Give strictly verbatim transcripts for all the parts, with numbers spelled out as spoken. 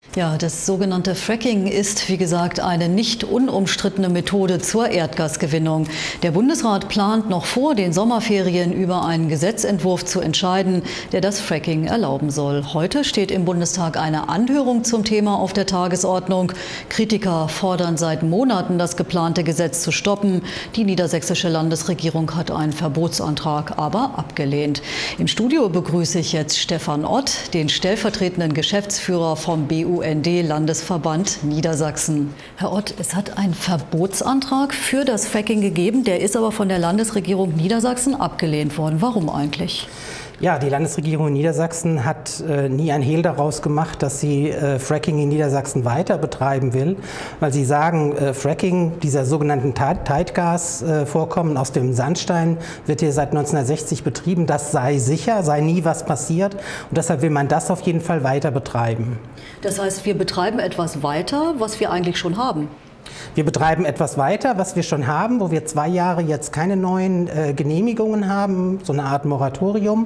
Ja, das sogenannte Fracking ist, wie gesagt, eine nicht unumstrittene Methode zur Erdgasgewinnung. Der Bundesrat plant noch vor den Sommerferien über einen Gesetzentwurf zu entscheiden, der das Fracking erlauben soll. Heute steht im Bundestag eine Anhörung zum Thema auf der Tagesordnung. Kritiker fordern seit Monaten, das geplante Gesetz zu stoppen. Die niedersächsische Landesregierung hat einen Verbotsantrag aber abgelehnt. Im Studio begrüße ich jetzt Stefan Ott, den stellvertretenden Geschäftsführer vom B U N D-Landesverband Niedersachsen. Herr Ott, es hat einen Verbotsantrag für das Fracking gegeben, der ist aber von der Landesregierung Niedersachsen abgelehnt worden. Warum eigentlich? Ja, die Landesregierung in Niedersachsen hat äh, nie ein Hehl daraus gemacht, dass sie äh, Fracking in Niedersachsen weiter betreiben will, weil sie sagen, äh, Fracking, dieser sogenannten Teitgasvorkommen äh, aus dem Sandstein, wird hier seit neunzehnhundertsechzig betrieben. Das sei sicher, sei nie was passiert und deshalb will man das auf jeden Fall weiter betreiben. Das heißt, wir betreiben etwas weiter, was wir eigentlich schon haben? Wir betreiben etwas weiter, was wir schon haben, wo wir zwei Jahre jetzt keine neuen äh, Genehmigungen haben, so eine Art Moratorium.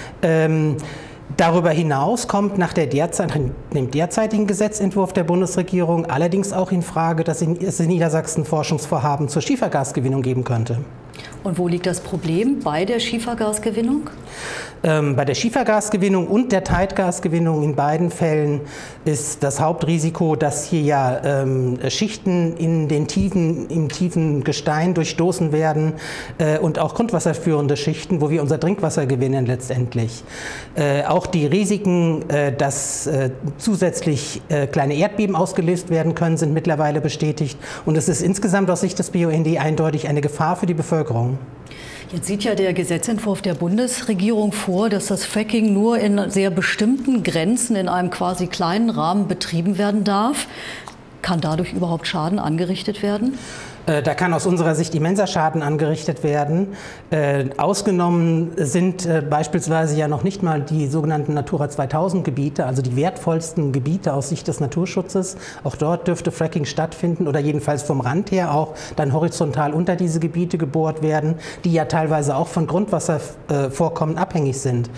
Ähm, darüber hinaus kommt nach der derzeit, dem derzeitigen Gesetzentwurf der Bundesregierung allerdings auch in Frage, dass es in Niedersachsen Forschungsvorhaben zur Schiefergasgewinnung geben könnte. Und wo liegt das Problem bei der Schiefergasgewinnung? Ähm, bei der Schiefergasgewinnung und der Teitgasgewinnung in beiden Fällen ist das Hauptrisiko, dass hier ja ähm, Schichten in den tiefen, im tiefen Gestein durchstoßen werden äh, und auch grundwasserführende Schichten, wo wir unser Trinkwasser gewinnen letztendlich. Äh, auch die Risiken, äh, dass äh, zusätzlich äh, kleine Erdbeben ausgelöst werden können, sind mittlerweile bestätigt. Und es ist insgesamt aus Sicht des B U N D eindeutig eine Gefahr für die Bevölkerung. Jetzt sieht ja der Gesetzentwurf der Bundesregierung vor, dass das Fracking nur in sehr bestimmten Grenzen in einem quasi kleinen Rahmen betrieben werden darf. Kann dadurch überhaupt Schaden angerichtet werden? Da kann aus unserer Sicht immenser Schaden angerichtet werden. Äh, ausgenommen sind äh, beispielsweise ja noch nicht mal die sogenannten Natura zweitausend Gebiete, also die wertvollsten Gebiete aus Sicht des Naturschutzes. Auch dort dürfte Fracking stattfinden oder jedenfalls vom Rand her auch dann horizontal unter diese Gebiete gebohrt werden, die ja teilweise auch von Grundwasservorkommen äh, abhängig sind.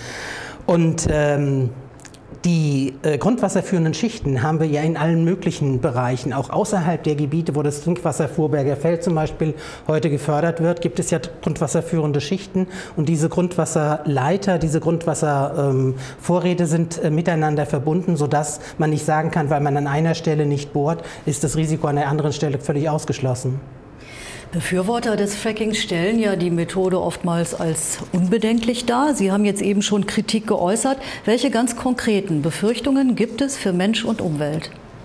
Und ähm, Die äh, grundwasserführenden Schichten haben wir ja in allen möglichen Bereichen, auch außerhalb der Gebiete, wo das Trinkwasser Vorberger Feld zum Beispiel heute gefördert wird, gibt es ja grundwasserführende Schichten und diese Grundwasserleiter, diese Grundwasservorräte ähm, sind äh, miteinander verbunden, sodass man nicht sagen kann, weil man an einer Stelle nicht bohrt, ist das Risiko an der anderen Stelle völlig ausgeschlossen. Befürworter des Frackings stellen ja die Methode oftmals als unbedenklich dar. Sie haben jetzt eben schon Kritik geäußert. Welche ganz konkreten Befürchtungen gibt es für Mensch und Umwelt?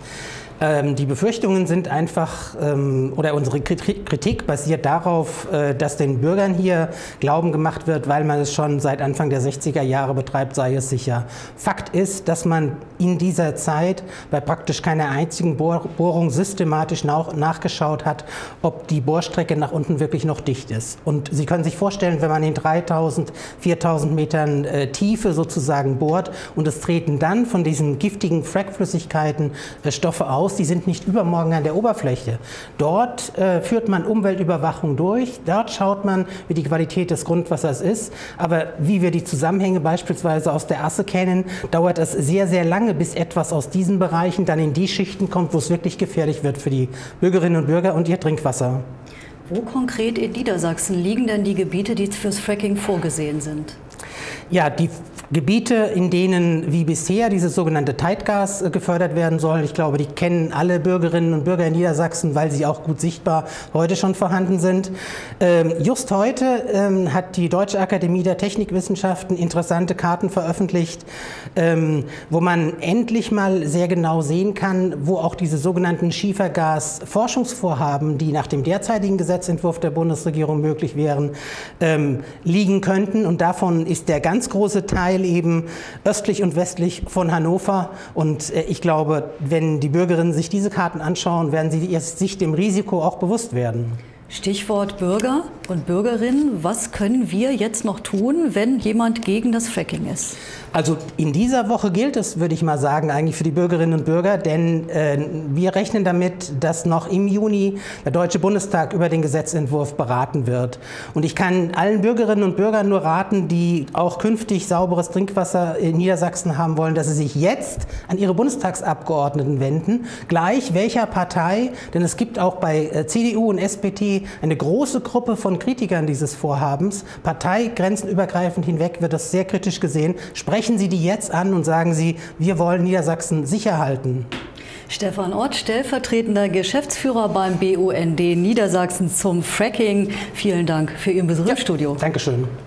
Die Befürchtungen sind einfach, oder unsere Kritik basiert darauf, dass den Bürgern hier Glauben gemacht wird, weil man es schon seit Anfang der sechziger Jahre betreibt, sei es sicher. Fakt ist, dass man in dieser Zeit bei praktisch keiner einzigen Bohrung systematisch nachgeschaut hat, ob die Bohrstrecke nach unten wirklich noch dicht ist. Und Sie können sich vorstellen, wenn man in dreitausend, viertausend Metern Tiefe sozusagen bohrt und es treten dann von diesen giftigen Frackflüssigkeiten Stoffe aus, die sind nicht übermorgen an der Oberfläche. Dort äh, führt man Umweltüberwachung durch, dort schaut man, wie die Qualität des Grundwassers ist. Aber wie wir die Zusammenhänge beispielsweise aus der Asse kennen, dauert es sehr, sehr lange, bis etwas aus diesen Bereichen dann in die Schichten kommt, wo es wirklich gefährlich wird für die Bürgerinnen und Bürger und ihr Trinkwasser. Wo konkret in Niedersachsen liegen denn die Gebiete, die fürs Fracking vorgesehen sind? Ja, die Gebiete, in denen wie bisher dieses sogenannte Teitgas gefördert werden soll. Ich glaube, die kennen alle Bürgerinnen und Bürger in Niedersachsen, weil sie auch gut sichtbar heute schon vorhanden sind. Ähm, just heute ähm, hat die Deutsche Akademie der Technikwissenschaften interessante Karten veröffentlicht, ähm, wo man endlich mal sehr genau sehen kann, wo auch diese sogenannten Schiefergas-Forschungsvorhaben, die nach dem derzeitigen Gesetzentwurf der Bundesregierung möglich wären, ähm, liegen könnten. Und davon ist der ganz große Teil eben östlich und westlich von Hannover. Und ich glaube, wenn die Bürgerinnen sich diese Karten anschauen, werden sie sich dem Risiko auch bewusst werden. Stichwort Bürger und Bürgerinnen. Was können wir jetzt noch tun, wenn jemand gegen das Fracking ist? Also in dieser Woche gilt es, würde ich mal sagen, eigentlich für die Bürgerinnen und Bürger, denn äh, wir rechnen damit, dass noch im Juni der Deutsche Bundestag über den Gesetzentwurf beraten wird. Und ich kann allen Bürgerinnen und Bürgern nur raten, die auch künftig sauberes Trinkwasser in Niedersachsen haben wollen, dass sie sich jetzt an ihre Bundestagsabgeordneten wenden, gleich welcher Partei, denn es gibt auch bei äh, C D U und S P D eine große Gruppe von Kritikern dieses Vorhabens. Parteigrenzenübergreifend hinweg wird das sehr kritisch gesehen. Sprechen Sie die jetzt an und sagen Sie, wir wollen Niedersachsen sicher halten. Stefan Ott, stellvertretender Geschäftsführer beim B U N D Niedersachsen zum Fracking. Vielen Dank für Ihren Besuch im Studio. Dankeschön.